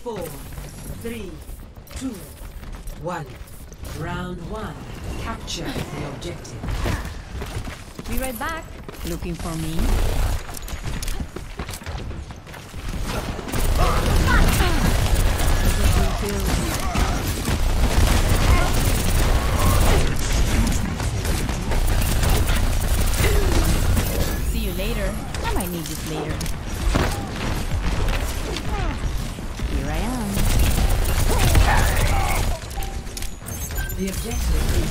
4, 3, 2, 1. Round 1. Capture the objective. Be right back. Looking for me? See you later. I might need this later. Here I am. The objective is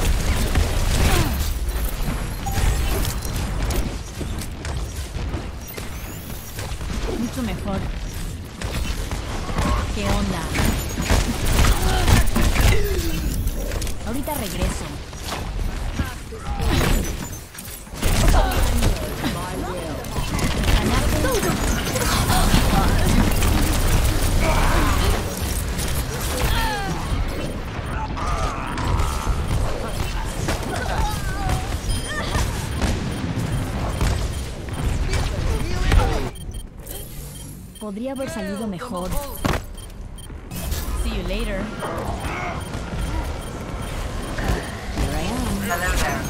Mucho mejor. ¿Qué onda? Ahorita regreso. Podría haber salido mejor. See you later. Here I am. Hello there.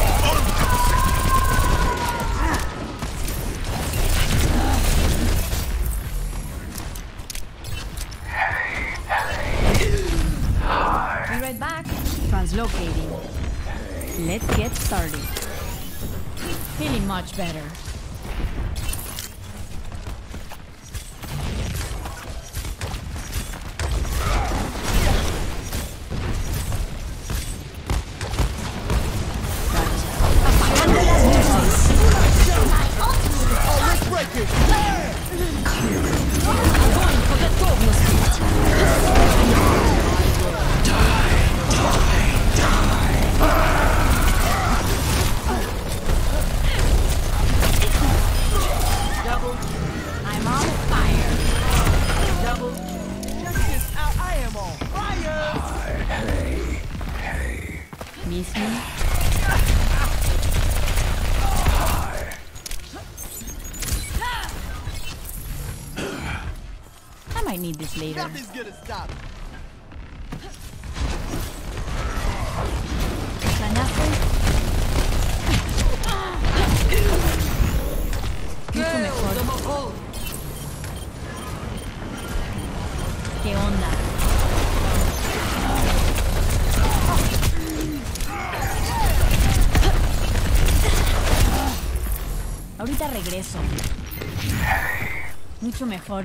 Be right back. Translocating. Let's get started. Feeling much better. Miss me? I might need this later. Nothing's gonna stop. Mucho mejor. ¿Qué onda? Ahorita regreso. Mucho mejor.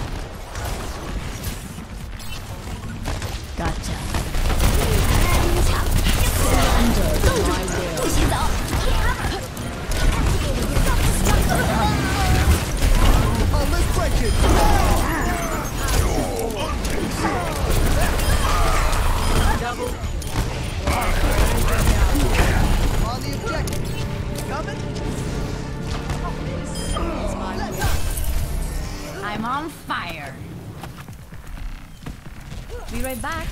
Gotcha. Oh, let's break it. double. On the objective. Coming? I'm on fire. Be right back.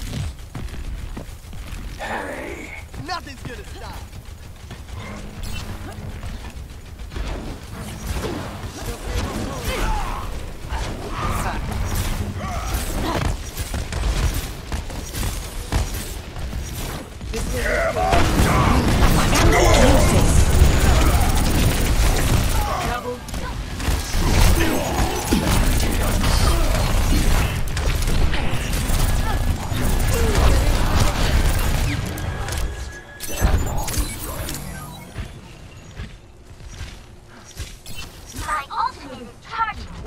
Nothing's gonna stop. My ultimate is charging.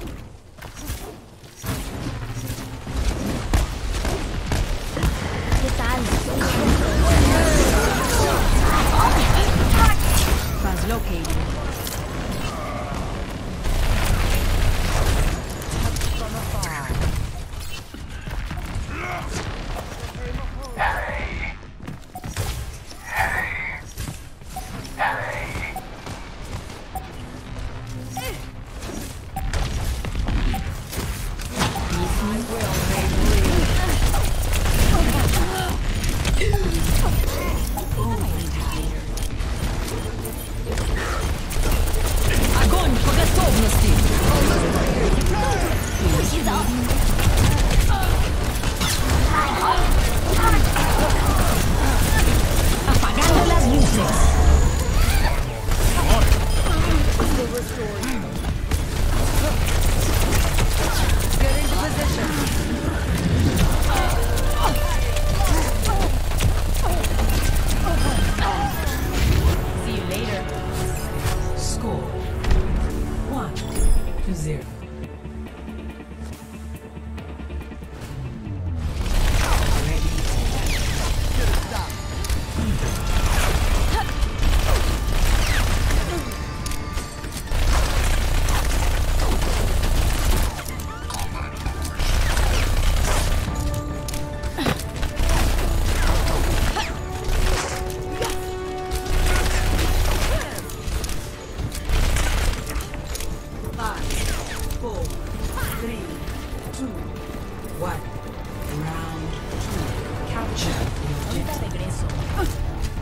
3, 2, 1. Round 2. Capture the Ahorita objective. regreso.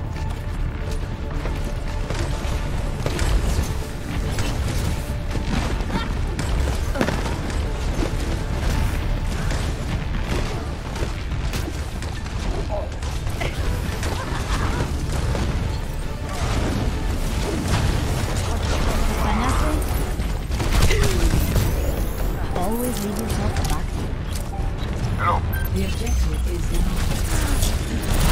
Ganaste. Always leave yourself a back. The objective is now.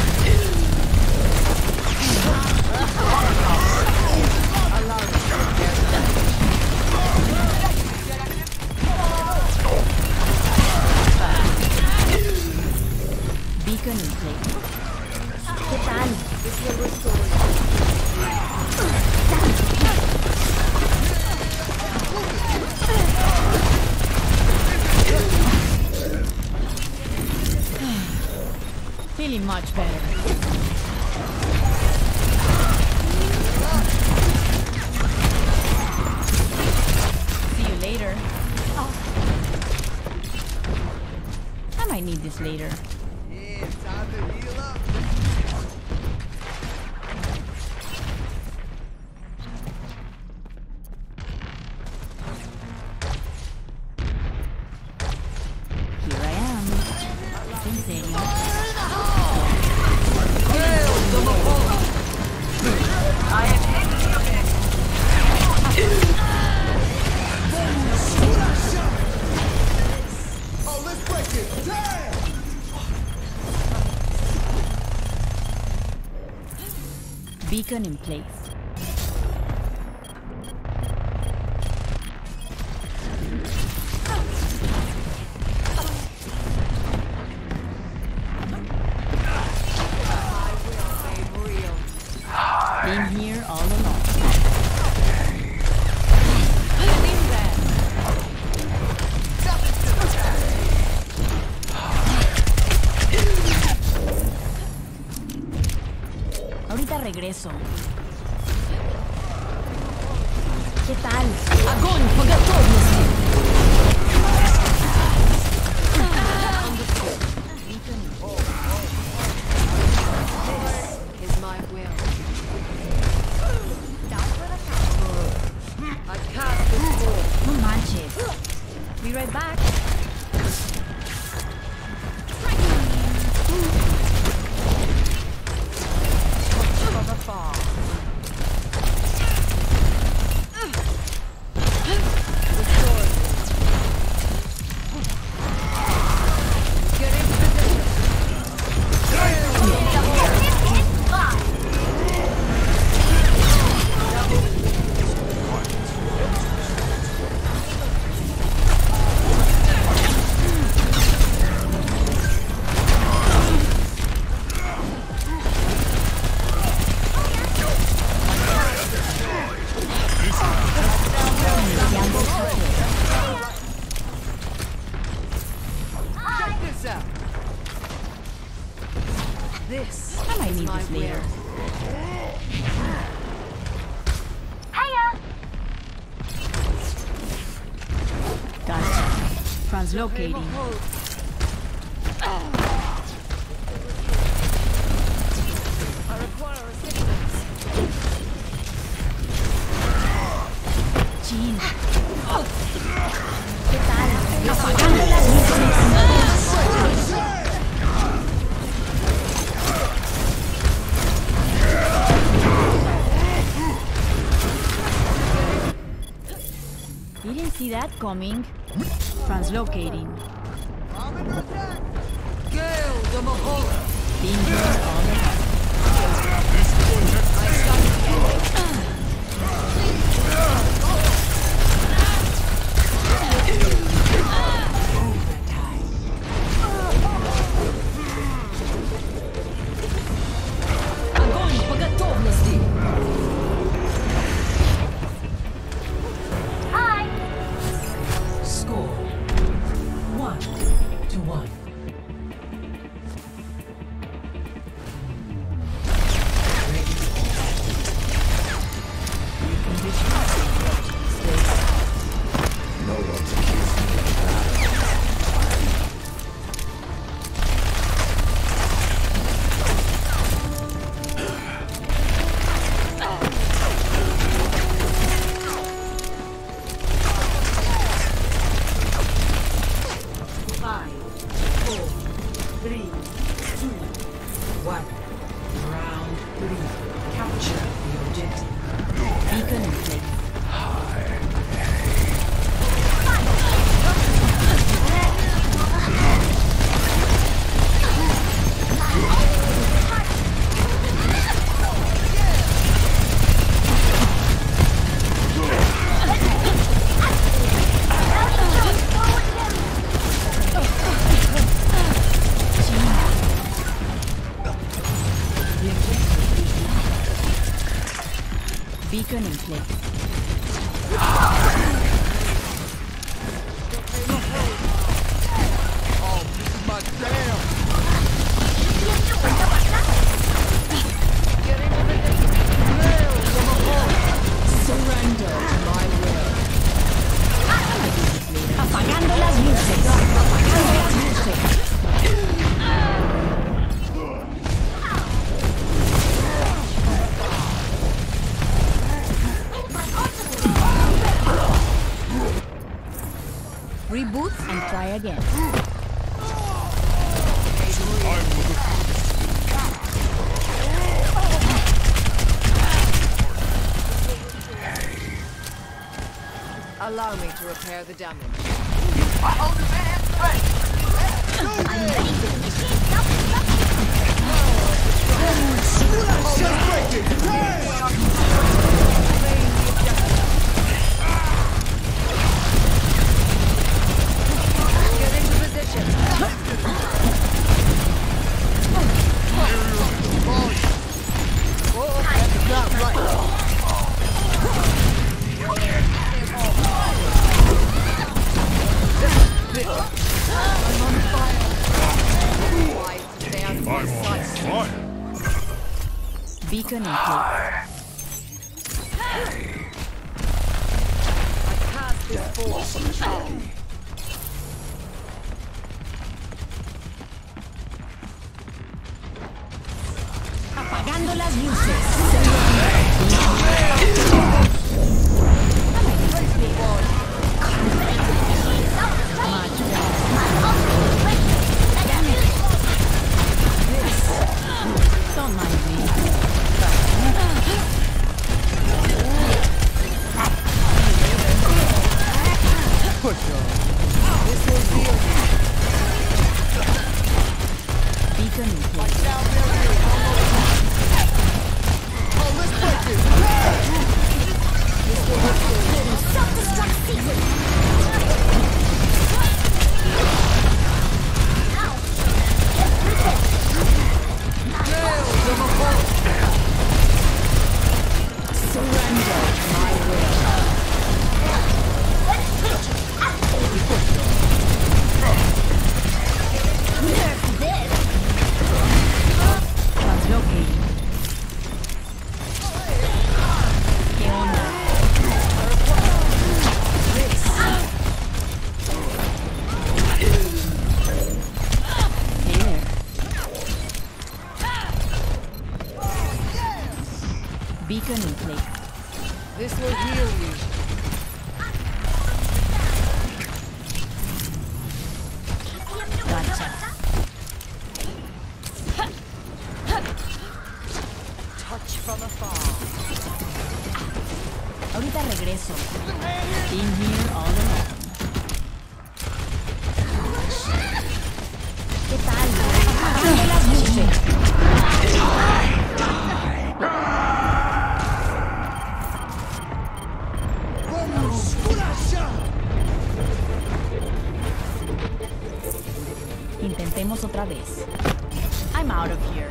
Beacon in place. ¿Qué tal? Feeling much better. See you later. I might need this later. Yeah, time to heal up. Here I am. En serio. Oh, let's break it. Damn! Beacon in place. Been here all along. Ahorita regreso. ¿Qué tal? Огонь по готовности! Is my will. I cast this forth. No manches. Be right back. From afar. Get in position. Check this out. This I might is need my this later. will. Gotcha. Translocating. I require assistance. Chin. ¿Qué tal? Apagando las luces. Didn't see that coming. Translocating. I'm in attack. Gale the Mahal. Been here all along. Огонь по готовности. Score 1-1. Ready. Reconditioning. Beacon in place. Oh, this is my jam. Surrender to my will. Apagando las luces. Apagando las luces. Reboot and try again. Allow me to repair the damage. Get into position. Oh, that's not right. I'm on fire. Beacon in place. I cast this force. Apagando las luces. Don't mind me. Push on. This will heal you. Beacon in place. Down there, oh, let's break it. Self-destruct sequence. Surrender to my will. Translocating. ¿Qué onda? Here. Beacon in place. This will heal you. Gotcha. Touch from afar. Ahorita regreso. Been here all along. ¿Qué tal? Apagando las luces. Intentemos otra vez. I'm out of here.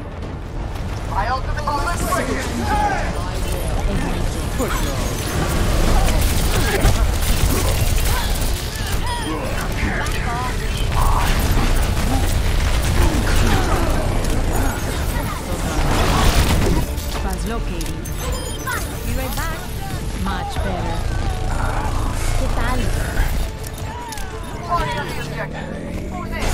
Push on. Translocating. Be right back. Much better. ¿Qué tal?